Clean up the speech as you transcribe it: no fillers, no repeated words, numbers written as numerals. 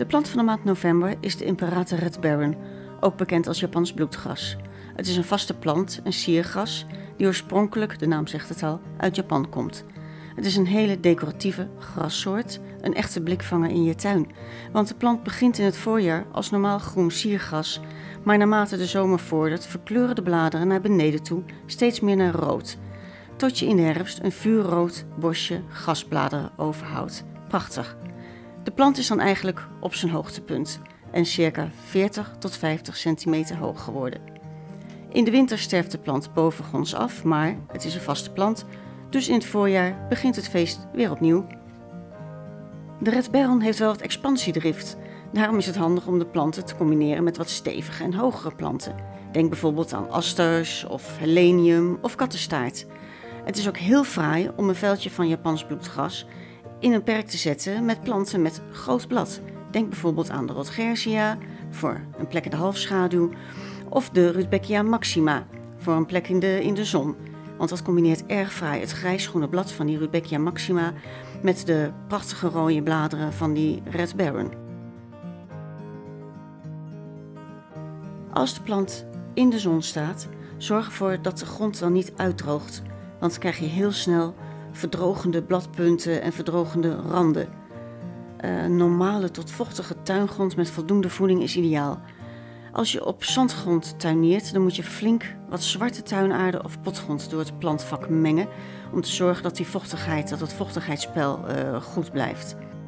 De plant van de maand november is de Imperator Red Baron, ook bekend als Japans bloedgras. Het is een vaste plant, een siergras, die oorspronkelijk, de naam zegt het al, uit Japan komt. Het is een hele decoratieve grassoort, een echte blikvanger in je tuin. Want de plant begint in het voorjaar als normaal groen siergras, maar naarmate de zomer vordert verkleuren de bladeren naar beneden toe steeds meer naar rood. Tot je in de herfst een vuurrood bosje grasbladeren overhoudt. Prachtig. De plant is dan eigenlijk op zijn hoogtepunt en circa 40 tot 50 centimeter hoog geworden. In de winter sterft de plant bovengronds af, maar het is een vaste plant, dus in het voorjaar begint het feest weer opnieuw. De Red Baron heeft wel wat expansiedrift. Daarom is het handig om de planten te combineren met wat stevige en hogere planten. Denk bijvoorbeeld aan asters of helenium of kattenstaart. Het is ook heel fraai om een veldje van Japans bloedgras in een perk te zetten met planten met groot blad. Denk bijvoorbeeld aan de Rhodgersia voor een plek in de halfschaduw of de Rudbeckia maxima voor een plek in de zon. Want dat combineert erg fraai het grijsgroene blad van die Rudbeckia maxima met de prachtige rode bladeren van die Red Baron. Als de plant in de zon staat, zorg ervoor dat de grond dan niet uitdroogt, want dan krijg je heel snel verdrogende bladpunten en verdrogende randen. Normale tot vochtige tuingrond met voldoende voeding is ideaal. Als je op zandgrond tuiniert, dan moet je flink wat zwarte tuinaarde of potgrond door het plantvak mengen om te zorgen dat het vochtigheidsspel goed blijft.